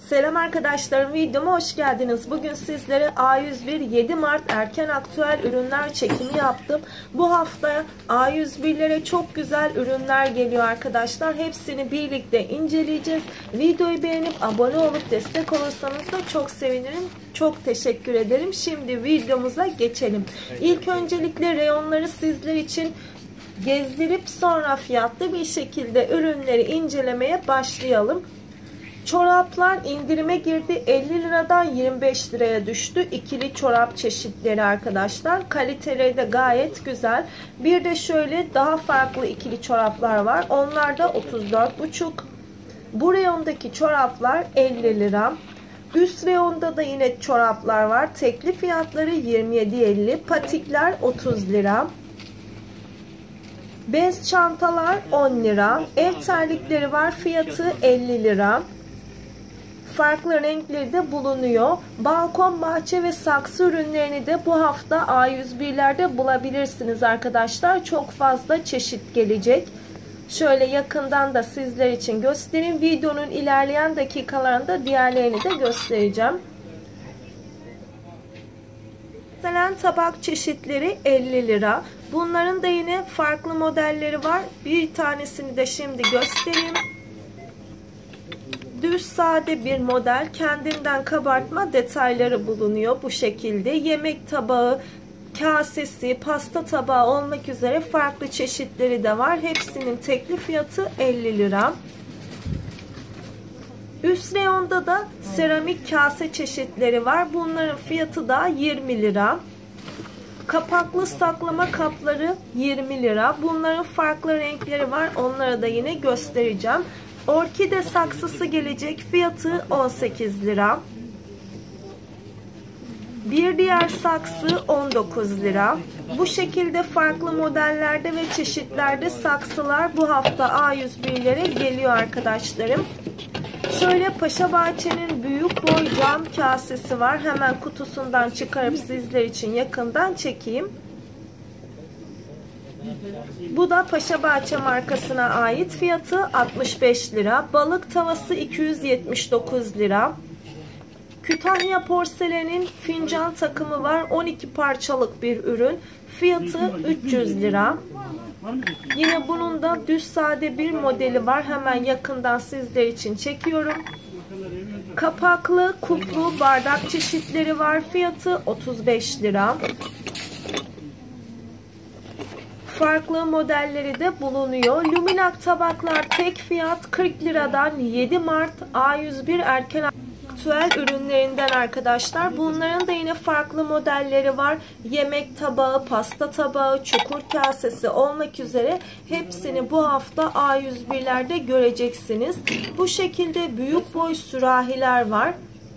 Selam arkadaşlarım, videoma hoş geldiniz. Bugün sizlere A101 7 Mart erken aktüel ürünler çekimi yaptım. Bu hafta A101'lere çok güzel ürünler geliyor arkadaşlar. Hepsini birlikte inceleyeceğiz. Videoyu beğenip abone olup destek olursanız da çok sevinirim. Çok teşekkür ederim. Şimdi videomuza geçelim. İlk öncelikle reyonları sizler için gezdirip sonra fiyatlı bir şekilde ürünleri incelemeye başlayalım. Çoraplar indirime girdi. 50 liradan 25 liraya düştü. İkili çorap çeşitleri arkadaşlar. Kaliteleri de gayet güzel. Bir de şöyle daha farklı ikili çoraplar var. Onlar da 34,5. Bu reyondaki çoraplar 50 lira. Üst reyonda da yine çoraplar var. Tekli fiyatları 27,50. Patikler 30 lira. Bez çantalar 10 lira. Ev terlikleri var. Fiyatı 50 lira. Farklı renkleri de bulunuyor. Balkon, bahçe ve saksı ürünlerini de bu hafta A101'lerde bulabilirsiniz arkadaşlar. Çok fazla çeşit gelecek. Şöyle yakından da sizler için göstereyim. Videonun ilerleyen dakikalarında diğerlerini de göstereceğim. Mesela tabak çeşitleri 50 lira. Bunların da yine farklı modelleri var. Bir tanesini de şimdi göstereyim. Düz sade bir model, kendinden kabartma detayları bulunuyor bu şekilde. Yemek tabağı, kasesi, pasta tabağı olmak üzere farklı çeşitleri de var. Hepsinin tekli fiyatı 50 lira. Üst reyonda da seramik kase çeşitleri var. Bunların fiyatı da 20 lira. Kapaklı saklama kapları 20 lira. Bunların farklı renkleri var. Onları da yine göstereceğim. Orkide saksısı gelecek. Fiyatı 18 lira. Bir diğer saksı 19 lira. Bu şekilde farklı modellerde ve çeşitlerde saksılar bu hafta A101'lere geliyor arkadaşlarım. Şöyle Paşa Bahçe'nin büyük boy cam kasesi var. Hemen kutusundan çıkarıp sizler için yakından çekeyim. Bu da Paşa Bahçe markasına ait. Fiyatı 65 lira. Balık tavası 279 lira. Kütahya porselenin fincan takımı var. 12 parçalık bir ürün. Fiyatı 300 lira. Yine bunun da düz sade bir modeli var. Hemen yakından sizler için çekiyorum. Kapaklı kuplu bardak çeşitleri var. Fiyatı 35 lira. Farklı modelleri de bulunuyor. Luminak tabaklar tek fiyat 40 liradan 7 Mart A101 erken aktüel ürünlerinden arkadaşlar. Bunların da yine farklı modelleri var. Yemek tabağı, pasta tabağı, çukur kasesi olmak üzere hepsini bu hafta A101'lerde göreceksiniz. Bu şekilde büyük boy sürahiler var.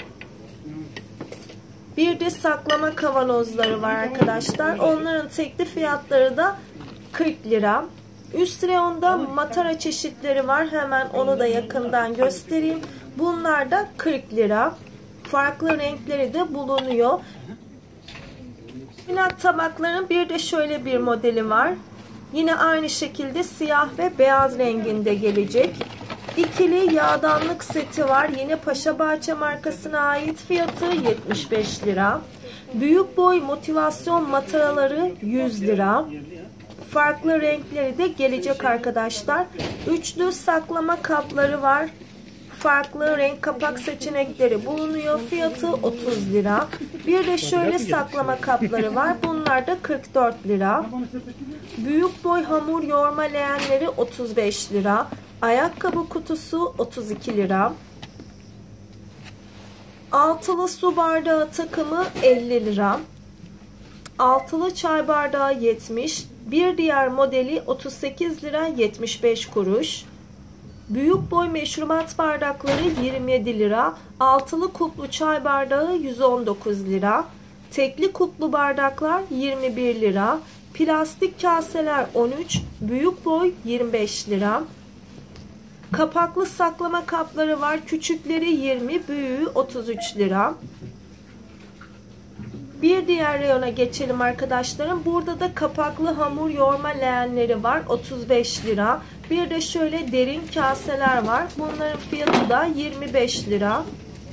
Bir de saklama kavanozları var arkadaşlar. Onların tekli fiyatları da 40 lira. Üst reyonda matara çeşitleri var. Hemen onu da yakından göstereyim. Bunlar da 40 lira. Farklı renkleri de bulunuyor. Luminak tabakların bir de şöyle bir modeli var. Yine aynı şekilde siyah ve beyaz renginde gelecek. İkili yağdanlık seti var. Yine Paşa Bahçe markasına ait. Fiyatı 75 lira. Büyük boy motivasyon mataraları 100 lira. Farklı renkleri de gelecek arkadaşlar. Üçlü saklama kapları var. Farklı renk kapak seçenekleri bulunuyor. Fiyatı 30 lira. Bir de şöyle saklama kapları var. Bunlar da 44 lira. Büyük boy hamur yoğurma leğenleri 35 lira. Ayakkabı kutusu 32 lira. Altılı su bardağı takımı 50 lira. Altılı çay bardağı 70. Bir diğer modeli 38 lira 75 kuruş. Büyük boy meşrubat bardakları 27 lira. Altılı kuplu çay bardağı 119 lira. Tekli kuplu bardaklar 21 lira. Plastik kaseler 13. Büyük boy 25 lira. Kapaklı saklama kapları var. Küçükleri 20, büyüğü 33 lira. Bir diğer reyona geçelim arkadaşlarım. Burada da kapaklı hamur yoğurma leğenleri var. 35 lira. Bir de şöyle derin kaseler var. Bunların fiyatı da 25 lira.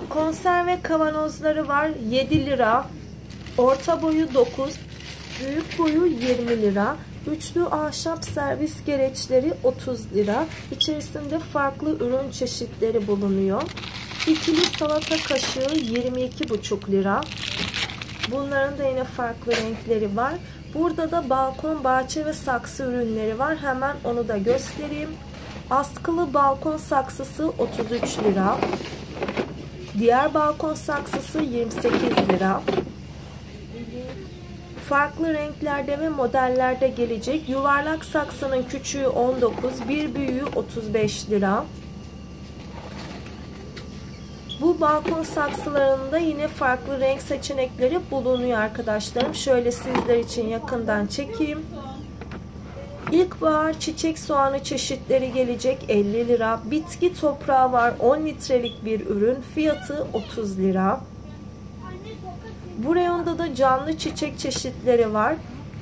Konserve kavanozları var 7 lira. Orta boyu 9, büyük boyu 20 lira. Üçlü ahşap servis gereçleri 30 lira. İçerisinde farklı ürün çeşitleri bulunuyor. İkili salata kaşığı 22,5 lira. Bunların da yine farklı renkleri var. Burada da balkon, bahçe ve saksı ürünleri var. Hemen onu da göstereyim. Askılı balkon saksısı 33 lira. Diğer balkon saksısı 28 lira. Farklı renklerde ve modellerde gelecek. Yuvarlak saksının küçüğü 19, bir büyüğü 35 lira. Bu balkon saksılarında yine farklı renk seçenekleri bulunuyor arkadaşlarım. Şöyle sizler için yakından çekeyim. İlkbahar çiçek soğanı çeşitleri gelecek 50 lira. Bitki toprağı var 10 litrelik bir ürün. Fiyatı 30 lira. Bu reyonda da canlı çiçek çeşitleri var.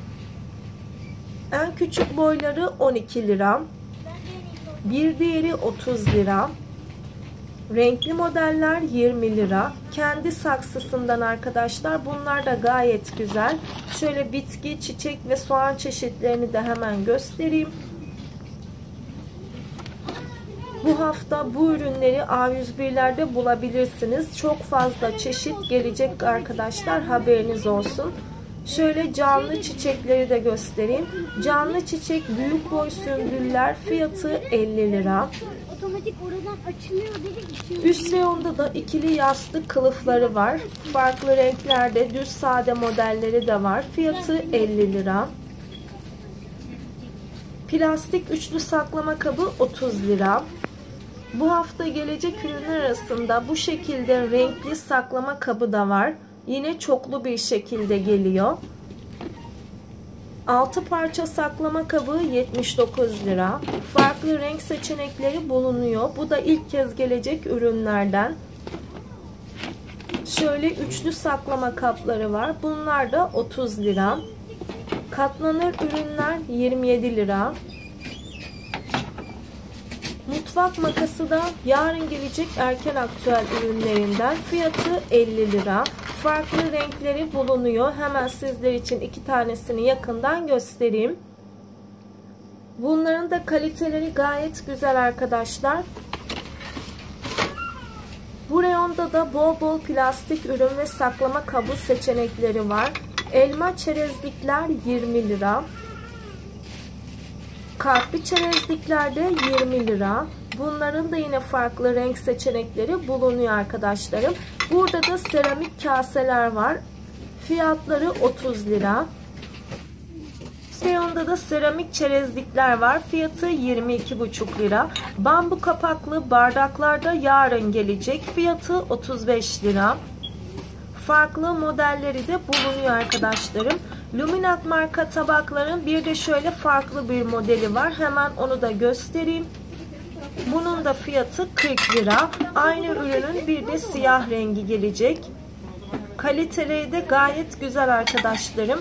En küçük boyları 12 lira. Bir diğeri 30 lira. Renkli modeller 20 lira. Kendi saksısından arkadaşlar. Bunlar da gayet güzel. Şöyle bitki, çiçek ve soğan çeşitlerini de hemen göstereyim. Bu hafta bu ürünleri A101'lerde bulabilirsiniz. Çok fazla çeşit gelecek arkadaşlar. Haberiniz olsun. Şöyle canlı çiçekleri de göstereyim. Canlı çiçek büyük boy sümbüller fiyatı 50 lira. Otomatik oradan açılıyor dedi. Üst reyonda da ikili yastık kılıfları var. Farklı renklerde düz sade modelleri de var. Fiyatı 50 lira. Plastik üçlü saklama kabı 30 lira. Bu hafta gelecek ürünler arasında bu şekilde renkli saklama kabı da var. Yine çoklu bir şekilde geliyor. 6 parça saklama kabı 79 lira. Farklı renk seçenekleri bulunuyor. Bu da ilk kez gelecek ürünlerden. Şöyle üçlü saklama kapları var. Bunlar da 30 lira. Katlanır ürünler 27 lira. Mutfak makası da yarın gelecek erken aktüel ürünlerinden. Fiyatı 50 lira. Farklı renkleri bulunuyor. Hemen sizler için iki tanesini yakından göstereyim. Bunların da kaliteleri gayet güzel arkadaşlar. Bu reyonda da bol bol plastik ürün ve saklama kabı seçenekleri var. Elma çerezlikler 20 lira. Kalpli çerezlikler de 20 lira. Bunların da yine farklı renk seçenekleri bulunuyor arkadaşlarım. Burada da seramik kaseler var. Fiyatları 30 lira. Reyonda da seramik çerezlikler var. Fiyatı 22,5 lira. Bambu kapaklı bardaklarda yarın gelecek. Fiyatı 35 lira. Farklı modelleri de bulunuyor arkadaşlarım. Luminat marka tabakların bir de şöyle farklı bir modeli var. Hemen onu da göstereyim. Bunun da fiyatı 40 lira. Aynı ürünün bir de siyah rengi gelecek. Kaliteleri de gayet güzel arkadaşlarım.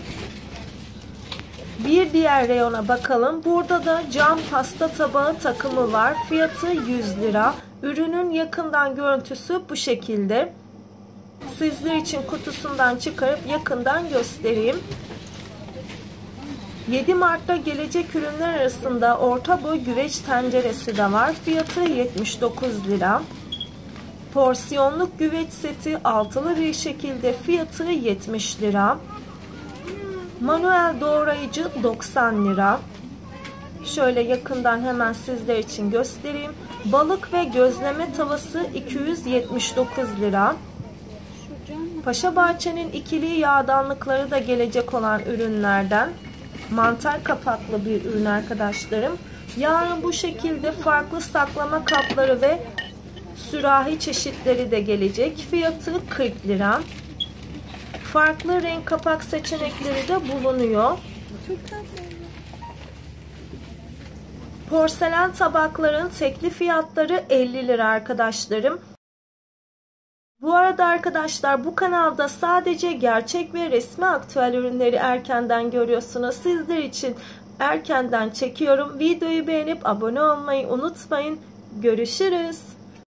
Bir diğer reyona bakalım. Burada da cam pasta tabağı takımı var. Fiyatı 100 lira. Ürünün yakından görüntüsü bu şekilde. Sizler için kutusundan çıkarıp yakından göstereyim. 7 Mart'ta gelecek ürünler arasında orta boy güveç tenceresi de var. Fiyatı 79 lira. Porsiyonluk güveç seti altılı bir şekilde fiyatı 70 lira. Manuel doğrayıcı 90 lira. Şöyle yakından hemen sizler için göstereyim. Balık ve gözleme tavası 279 lira. Paşabahçe'nin ikili yağdanlıkları da gelecek olan ürünlerden. Mantar kapaklı bir ürün arkadaşlarım. Yarın bu şekilde farklı saklama kapları ve sürahi çeşitleri de gelecek. Fiyatı 40 lira. Farklı renk kapak seçenekleri de bulunuyor. Porselen tabakların tekli fiyatları 50 lira arkadaşlarım. Bu arada arkadaşlar bu kanalda sadece gerçek ve resmi aktüel ürünleri erkenden görüyorsunuz. Sizler için erkenden çekiyorum. Videoyu beğenip abone olmayı unutmayın. Görüşürüz.